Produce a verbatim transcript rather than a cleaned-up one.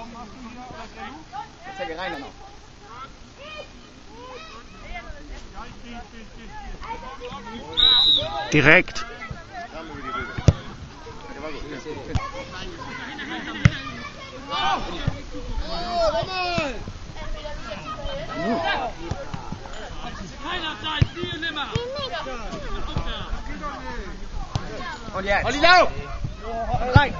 Zeige rein dann noch. Direkt. Und jetzt. Olli, lauf! Rein!